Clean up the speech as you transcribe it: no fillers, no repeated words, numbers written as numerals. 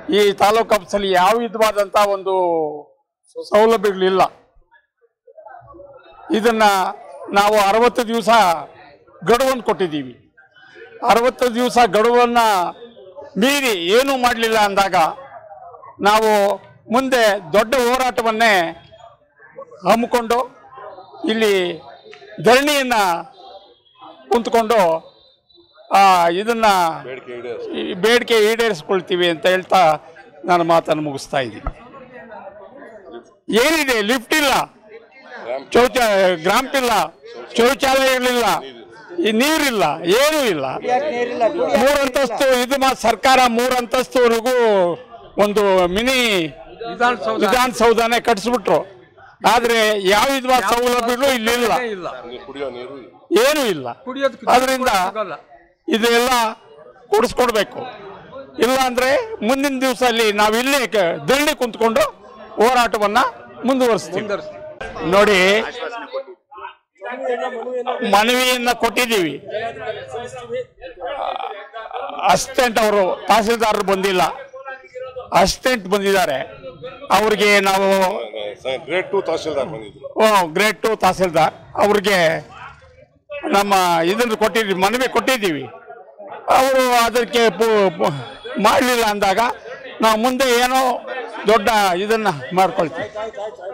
ಈ ತಾಲೂಕು ಆಫೀಸಲ್ಲಿ ಯಾವ ವಿಧವಾದಂಥ ಒಂದು ಸೌಲಭ್ಯಗಳಿಲ್ಲ. ಇದನ್ನ ನಾವು 60 ದಿವಸ ಗಡುವನ್ನು ಕೊಟ್ಟಿದ್ದೀವಿ. 60 ದಿವಸ ಗಡುವನ್ನು ಮೀರಿ ಏನೂ ಮಾಡಲಿಲ್ಲ ಅಂದಾಗ ನಾವು ಮುಂದೆ ದೊಡ್ಡ ಹೋರಾಟವನ್ನೇ ಹಮ್ಮಿಕೊಂಡು ಇಲ್ಲಿ ಧರಣಿಯನ್ನು ಕುಂತ್ಕೊಂಡು ಇದನ್ನು ಬೇಡಿಕೆ ಈಡೇರಿಸ್ಕೊಳ್ತೀವಿ ಅಂತ ಹೇಳ್ತಾ ನಾನು ಮಾತನ್ನು ಮುಗಿಸ್ತಾ ಇದ್ದೀನಿ. ಏನಿದೆ, ಲಿಫ್ಟ್ ಇಲ್ಲ, ಗ್ರಾಂಪ್ ಇಲ್ಲ, ಶೌಚಾಲಯಗಳಿಲ್ಲ, ಈ ನೀರಿಲ್ಲ, ಏನೂ ಇಲ್ಲ. 3 ಅಂತಸ್ತು ಇದು ಸರ್ಕಾರ 3 ಅಂತಸ್ತುವರೆಗೂ ಒಂದು ಮಿನಿ ವಿಧಾನಸೌಧನೇ ಕಟ್ಟಿಸ್ಬಿಟ್ರು. ಆದರೆ ಯಾವ ವಿಧವಾದ ಸೌಲಭ್ಯಗಳು ಇಲ್ಲಿಲ್ಲ, ಏನೂ ಇಲ್ಲ. ಅದರಿಂದ ಇದೆಲ್ಲ ಕೊಡಿಸ್ಕೊಡ್ಬೇಕು. ಇಲ್ಲ ಅಂದರೆ ಮುಂದಿನ ದಿವಸ ಅಲ್ಲಿ ನಾವು ಇಲ್ಲೇ ಧರಣಿ ಕುಂತ್ಕೊಂಡು ಹೋರಾಟವನ್ನು ಮುಂದುವರಿಸ್ತೀವಿ. ನೋಡಿ, ಮನವಿಯನ್ನು ಕೊಟ್ಟಿದ್ದೀವಿ. ಅಸಿಸ್ಟೆಂಟ್ ಅವರು ತಹಸೀಲ್ದಾರರು ಬಂದಿಲ್ಲ, ಅಸಿಸ್ಟೆಂಟ್ ಬಂದಿದ್ದಾರೆ. ಅವ್ರಿಗೆ ನಾವು ಗ್ರೇಡ್ 2 ತಹಸೀಲ್ದಾರ್ ಬಂದಿದ್ರು. ಗ್ರೇಡ್ 2 ತಹಸೀಲ್ದಾರ್ ಅವ್ರಿಗೆ ನಮ್ಮ ಇದನ್ನು ಕೊಟ್ಟಿದ್ದೀವಿ, ಮನವಿ ಕೊಟ್ಟಿದ್ದೀವಿ. ಅವರು ಅದಕ್ಕೆ ಮಾಡಲಿಲ್ಲ ಅಂದಾಗ ನಾವು ಮುಂದೆ ಏನೋ ದೊಡ್ಡ ಇದನ್ನು ಮಾಡ್ಕೊಳ್ತೀವಿ.